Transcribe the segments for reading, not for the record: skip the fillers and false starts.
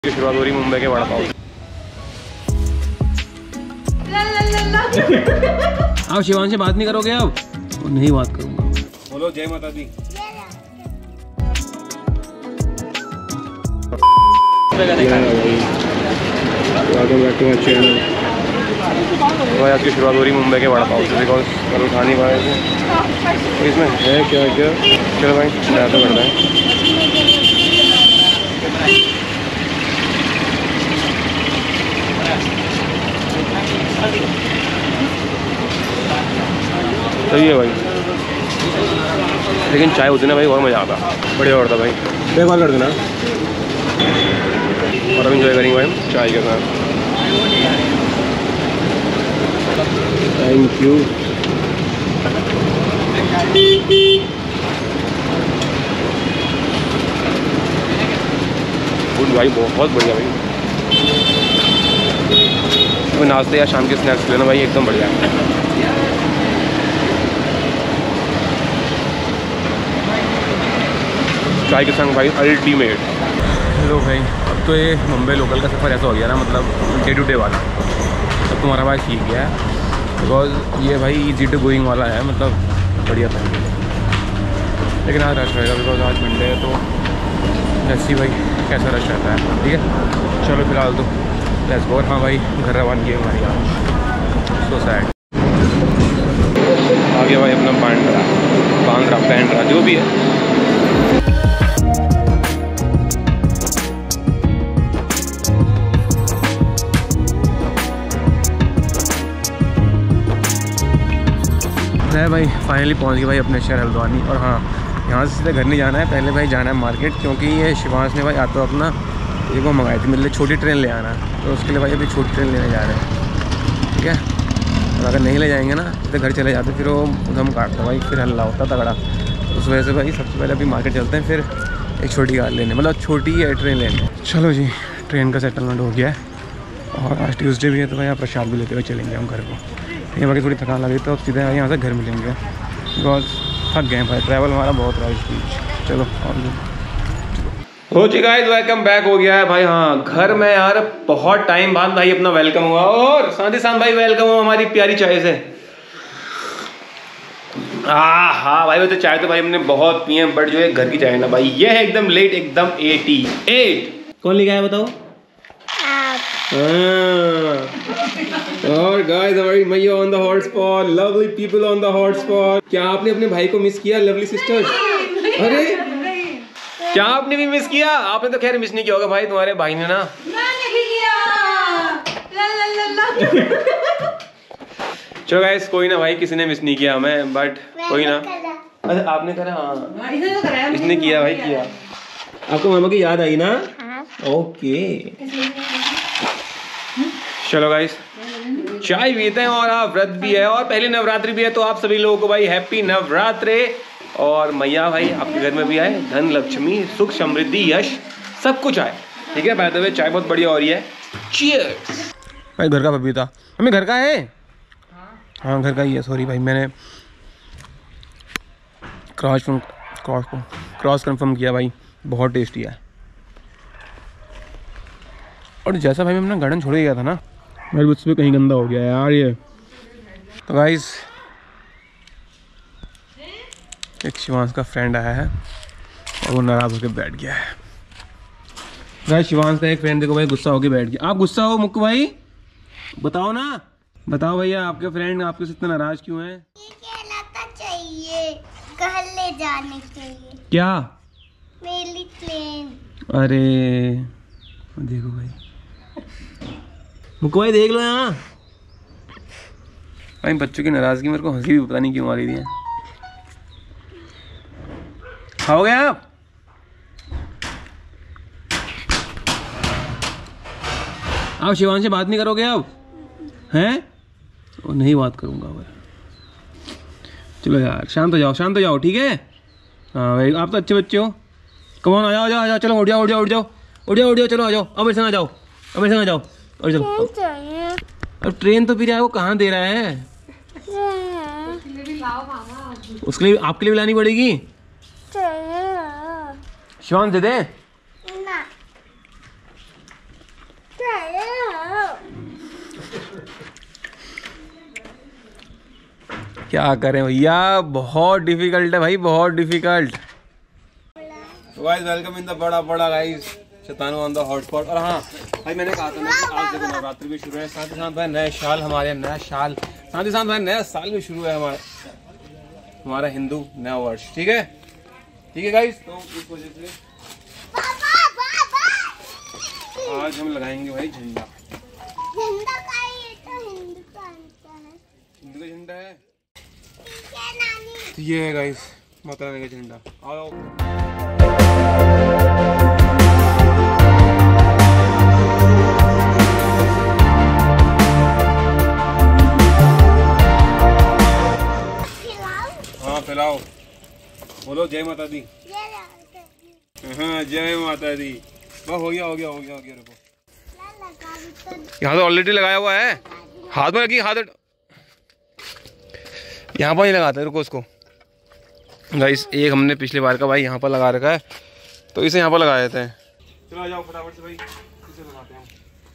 की शुरुआत हो रही मुंबई के वड़ा पाव। आप शिवान से बात नहीं करोगे अब? नहीं बात करूंगा। बोलो जय माता दी। आज की शुरुआत हो रही मुंबई के वड़ा पाव से, बिकॉज कल खा नहीं पाए थे। इसमें है क्या क्या? चलो भाई मैं तो करता है। सही है भाई, लेकिन चाय होती ना भाई और मज़ा आता, बढ़िया होता भाई। एक बार कर देना और अब इंजॉय करेंगे भाई चाय के साथ। Thank you. गुड भाई, बहुत बढ़िया भाई। तो नाश्ते या शाम के स्नैक्स लेना भाई, एकदम बढ़िया है। चाय के संग भाई अल्टीमेट। हेलो भाई, अब तो ये मुंबई लोकल का सफ़र ऐसा हो गया ना, मतलब डे टू डे वाला। अब तुम्हारा भाई सीख गया है, बिकॉज ये भाई ईजी टू गोइंग वाला है, मतलब बढ़िया था। लेकिन आज रश रहेगा, बिकॉज आज मंडे है, तो जैसी भाई कैसा रश रहता है। ठीक है, चलो फिलहाल तो लेट्स गो। हाँ भाई, घर रवानगी है हमारी आज। So sad. आ गया भाई अपना बांद्रा जो भी है। है भाई, फाइनली पहुंच गए भाई अपने शहर हल्द्वानी। और हाँ, यहाँ से सीधे घर नहीं जाना है, पहले भाई जाना है मार्केट, क्योंकि ये शिवांश ने भाई आता अपना एक वो मंगाई थी मेरे लिए छोटी ट्रेन ले आना, तो उसके लिए भाई अभी छोटी ट्रेन लेने जा रहे हैं। ठीक है, और अगर नहीं ले जाएंगे ना सीधे घर चले जाते, फिर वो उधम काटता भाई, फिर हल्ला होता तगड़ा। उस वजह से भाई सबसे पहले अभी मार्केट चलते हैं, फिर एक छोटी कार लेने, मतलब छोटी है ट्रेन लेने। चलो जी, ट्रेन का सेटलमेंट हो गया है और आज ट्यूसडे भी है, तो भाई यहाँ प्रसाद भी लेते हुए चलेंगे हम घर को। ये बाकी थोड़ी थकान लगी तो अब सीधे यहाँ से घर मिलेंगे, बिकॉज थक गए भाई, ट्रैवल हमारा बहुत रहा इस बीच। चलो हो जी गाइस, वेलकम बैक हो गया है भाई। हाँ, घर में यार बहुत टाइम बाद भाई अपना वेलकम हुआ, और साथ ही साथ भाई वेलकम हुआ हमारी प्यारी चाय से। हाँ भाई, वो तो चाय तो भाई हमने बहुत पिए, बट जो है घर की चाय ना भाई, ये है एकदम लेट, एकदम 88। कौन लेके आया बताओ? और गाइस हमारी मैया on the hotspot, lovely people on the hotspot. क्या आपने अपने भाई को मिस किया लवली सिस्टर्स? अरे क्या आपने भी मिस किया? आपने तो खैर मिस नहीं किया होगा भाई, तुम्हारे भाई ने ना। मैंने किया। चलो गाइस, कोई ना भाई, किसी ने मिस नहीं किया हमें, बट कोई ना। अच्छा आपने करा? हाँ इसने किया भाई, किया। आपको मामा की याद आई ना? ओके चलो गाइस, चाय पीते हैं और आप व्रत भी है और पहली नवरात्रि भी है, तो आप सभी लोगों को भाई हैप्पी नवरात्रि। और मैया भाई आपके घर में भी आए, धन लक्ष्मी सुख समृद्धि यश सब कुछ आए। ठीक है, बाय द वे चाय बहुत बढ़िया हो रही है। चीयर्स भाई। घर का पपीता हमें घर का है। हाँ घर का ही है, सॉरी भाई, मैंने क्रॉस कंफर्म किया भाई, बहुत टेस्टी है। और जैसा भाई मैं अपना गार्डन छोड़ गया था ना, मेरे उस पर कहीं गंदा हो गया यार ये। तो गाइस एक शिवांश का फ्रेंड आया है और वो नाराज होकर बैठ गया है। गाइस शिवांश का एक फ्रेंड देखो भाई गुस्सा होकर बैठ गया। आप गुस्सा हो मुक्कू भाई? बताओ ना, बताओ भैया, आपके फ्रेंड आपके से इतना नाराज क्यों है? चाहिए घर ले जाने के लिए। क्या? मेरी ट्रेन। अरे देखो भाई, मुक्कू भाई देख लो यहाँ भाई, बच्चों की नाराजगी मेरे को हंसी भी पता नहीं क्यों आ रही है। खाओगे आप? आप शिवान से बात नहीं करोगे अब? हैं? नहीं बात करूंगा भाई। चलो यार शांत हो जाओ, शांत हो जाओ, ठीक है? हाँ भाई, आप तो अच्छे बच्चे हो। कमॉन आ जाओ, आ जाओ, चलो उठ जाओ, उठ जाओ, उठ जाओ, उठ जाओ, उठ जाओ, चलो आ जाओ, अब ऐसे ना जाओ, अब ऐसे ना जाओ, और चलो। अब ट्रेन तो फिर आपको कहाँ दे रहा है? उसके लिए आपके लिए भी लानी पड़ेगी। शिवान दे दे। क्या करें भैया, बहुत डिफिकल्ट है भाई, बहुत डिफिकल्ट। तो गाइस वेलकम इन द बड़ा गाइस शैतान ऑन द हॉटस्पॉट। और हाँ भाई मैंने कहा था ना कि आज देखो नवरात्रि भी शुरू है, साथ ही साथ भाई नया साल, हमारे नया साल, साथ ही साथ भाई नया साल भी शुरू है हमारा हिंदू नया वर्ष। ठीक है गाइस, तो इस वजह से आज हम लगाएंगे भाई झंडा। झंडा का ये तो हिंदू का है, हिंदू का झंडा है। ठीक है नानी। तो ये है गाइस माता रानी का झंडा। आओ हाँ फैलाओ, बोलो जय माता दी। हाँ जय माता दी। बस हो गया रुको। यहाँ तो ऑलरेडी लगाया हुआ है, हाथ में लगी, हाथ यहाँ पर ही लगाते, रुको उसको गाइस। एक हमने पिछली बार का भाई यहाँ पर लगा रखा है, तो इसे यहाँ पर लगा देते हैं। चलो आ जाओ फटाफट से भाई, इसे लगाते हैं।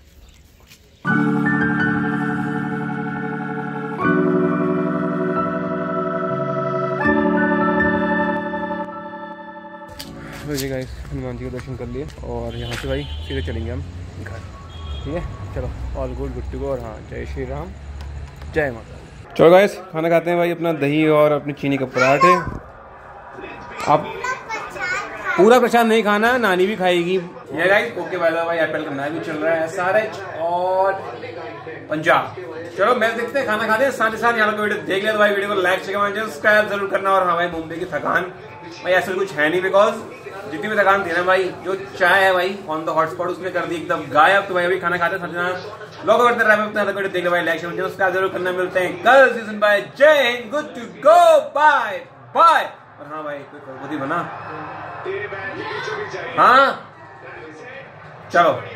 जी गाइस हनुमान जी के दर्शन कर लिए और यहाँ से भाई सीधे चलेंगे हम घर। ठीक है चलो, ऑल गुड टू गो। और हाँ जय श्री राम, जय माता। चलो गाइस खाना खाते हैं भाई, अपना दही और अपनी चीनी का पराठे। आप पूरा प्रसाद नहीं खाना, नानी भी खाएगी। ये गाइस ओके बाय भाई, एप्पल का मैच भी चल रहा है, SRH और पंजाब। चलो मैच देखते हैं, खाना खाते हैं, साथ ही साथ यहाँ वीडियो देख ले तो भाई वीडियो को लाइक सब्सक्राइब जरूर करना। और हाँ भाई मुंबई की थकान भाई ऐसा कुछ है नहीं, बिकॉज जितनी भी थकान थी ना भाई, जो चाय है भाई ऑन द हॉटस्पॉट उसने कर दी एकदम गायब। तो भाई अभी खाना खाते हैं, लोग करते रहे देख ले भाई, लाइक सब्सक्राइब जरूर करना। मिलते हैं कल सीजन बाय, जय हिंद, good to go, bye bye. और हाँ भाई कोई बना, हाँ चलो।